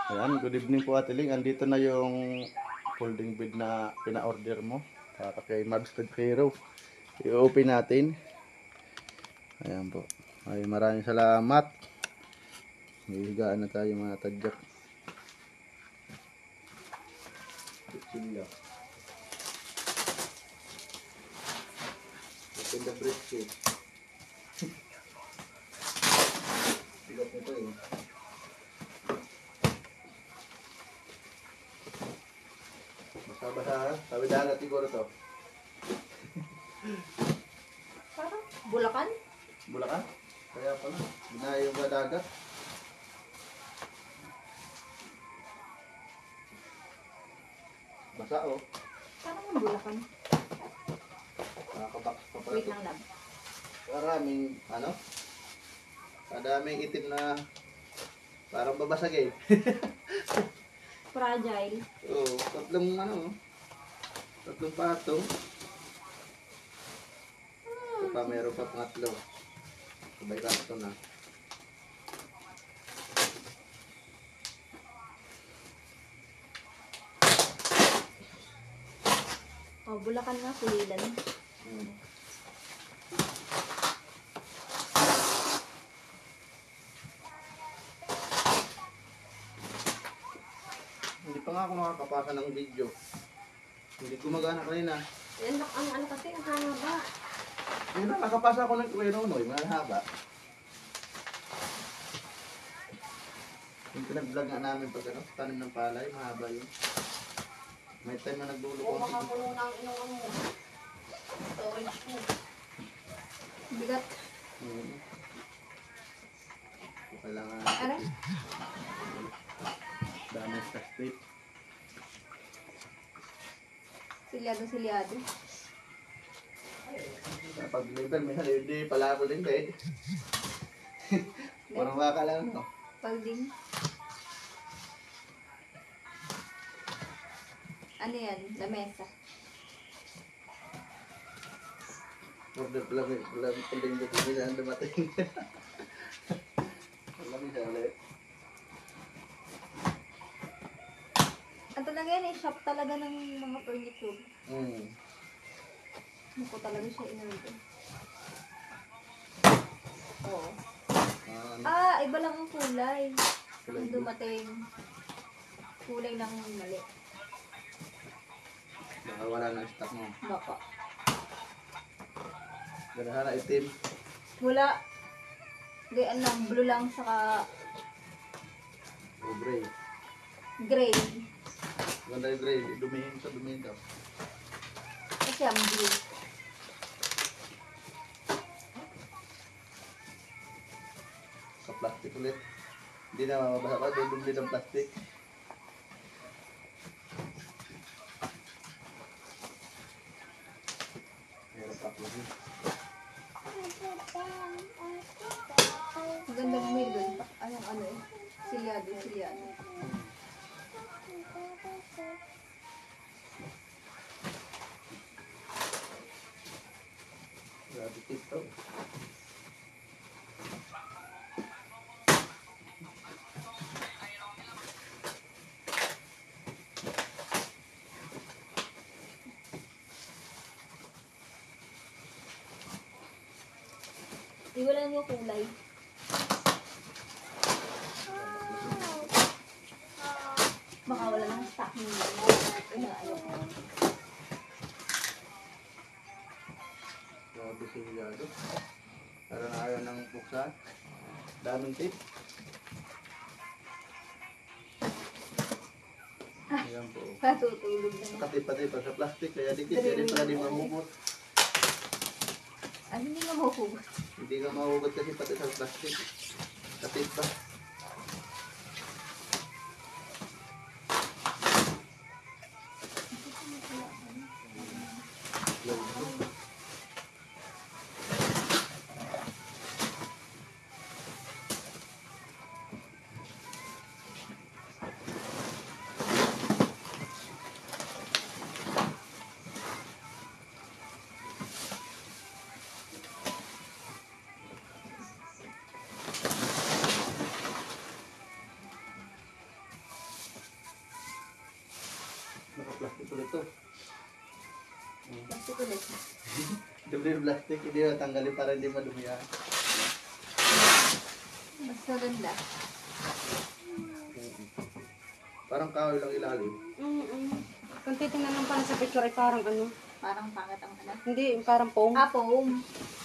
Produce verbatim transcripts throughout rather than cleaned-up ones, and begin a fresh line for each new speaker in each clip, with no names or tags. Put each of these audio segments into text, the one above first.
Ayan, good evening po Ate Ling. Andito na yung folding bed na pina-order mo para kay Mabs Hero. I-open natin. Ayan po. Ay, maraming salamat. May higaan na tayo mga tadyak. Kutsilyo. Open the briefcase. Bigat nito eh. Basa-basa ha? Sabi dagat siguro to.
Parang Bulacan?
Bulacan? Kaya pala. Binayo yung dagat. Basa oh.
Parang yung Bulacan.
Nakakabox pa pala.
Wait lang lang.
Maraming ano? Kadaming itim na parang babasagin.
Fragile.
Oo, tatlong ano, tatlong patong. Ito pa, meron pa pangatlo. Sabay ka na.
Oh, Bulacan nga, Pulilan.
Hmm. Hindi pa nga ako makakapasa ng video. Hindi gumagana kanina.
Yan lang ang ano kasi, ang haba.
Hindi na, nakapasa ako ng Kuya Nonoy, mahaba. Yung pinag-vlog nga namin pag ano, tanim ng palay, mahaba yun. May time na nagdulo
Oo,
ko.
makakulong ng inuman mo. Storage mo. Bigat.
Hmm. Kailangan
Ano?
dami sa strip.
Silyado, silyado.
Kapag level, minsan hindi pala ako din bed. Parang baka lang no.
Palding. Ano yan? Lamesa.
Order pala may pala pinding dito minsan dumating. Alam mo siya ulit.
Ang talaga yan eh, shop talaga ng mga furniture.
Hmm.
Ano ko talaga siya inorder. Oo.
Ah, ano?
Ah, iba lang ang kulay.
Kulay
Ang
blue.
dumating. Kulay lang ang mali.
Baka wala na stock mo.
Baka.
Ganahan na itim.
Wala. Gayaan lang, blue lang saka
O gray.
gray.
Ganda yung gray. Dumihin sa dumihin daw.
Kasi ang blue.
Sa plastic ulit. Hindi na mamabasa pa. Dudumli ng plastic. Meron pa ako din.
Maganda mo may doon. Anong ano eh. Silyado, silyado.
Grabe tito.
Iwalan mo kulay. Baka wala nang stock nila. Ano, ayoko.
Grabe silyado. Para na ayaw ng buksan. Daming tip. Ayan po.
Patutulog na.
Nakatip-patip pa sa plastic. Kaya dikit. Kaya di pala di mahugot.
Ah, hindi nga mahuhugot.
Hindi ka mahugot kasi pati sa plastic. Katip pa. plastic ulit to.
Plastic ulit.
Dumi yung plastic, hindi mo tanggalin para hindi madumi yan.
Mas maganda.
Parang kahoy lang ilalim.
Mm-mm. Kung titingnan lang pala sa picture ay parang ano.
Parang pangit ang ano.
Hindi, parang foam.
Ah, foam.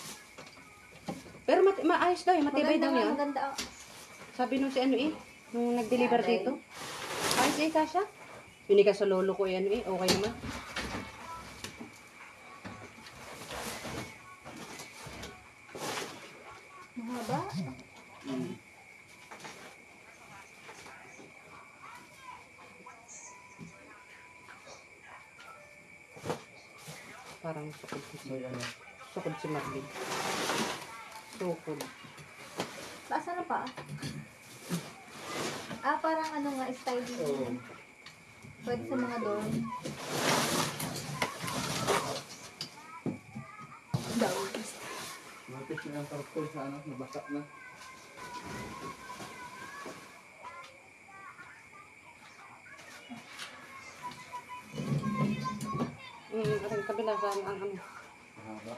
Pero mat maayos daw eh, matibay
Maganda
daw
nga,
yan.
maganda.
Sabi nung si ano eh, nung nag-deliver
Nanay.
dito. Ayos eh, Kasha. Binigay sa lolo ko eh, ano eh, okay naman.
Mahaba.
Mm.
Parang sukod si
May ano.
Sukod si Marvin. Sukod.
Basa na pa. Ah, parang ano nga, style din.
Oo.
Pwede sa mga dorm. Daw.
Mapis na yung karton sa ano, nabasak na.
Mm, ang kabila sa ang ano.
Mahaba.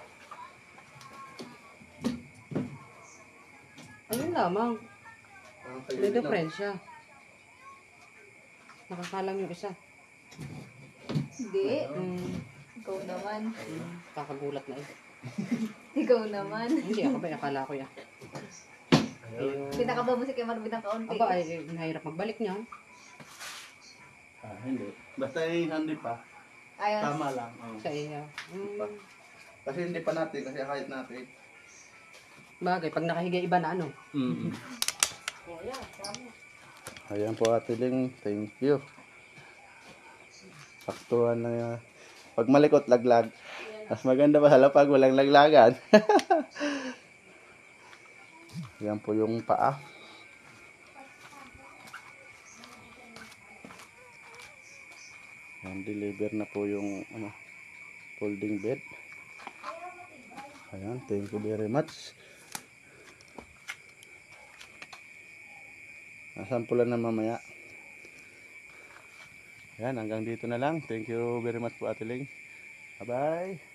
Ayun lamang.
Parang kayo
May
din, no?
diferensya. Nakakalang yung isa.
Hindi.
Mm,
Ikaw naman.
mm, kakagulat na eh.
Ikaw naman.
Hindi ako ba, akala ko yan. Ayun.
Pinakaba mo si Kay Marvin ng kaunti.
Aba, ay, eh, mahirap magbalik niyan.
Ah, hindi. Basta yung hindi pa.
Ayos.
Tama lang. Oo.
Sa iyo. Mm,
Kasi hindi pa natin, kasi kahit natin.
bagay, pag nakahiga iba na ano.
Mm.
Oh, yeah, tama.
Ayan po Ate Ling, thank you. Saktuhan na yan. Pag malikot, laglag. Mas maganda pa hala pag walang laglagan. Ayan po yung paa. Ayan, deliver na po yung ano, folding bed. Ayan, thank you very much. Nasampulan na mamaya. Ayan, hanggang dito na lang. Thank you very much po Ate Ling. Bye-bye.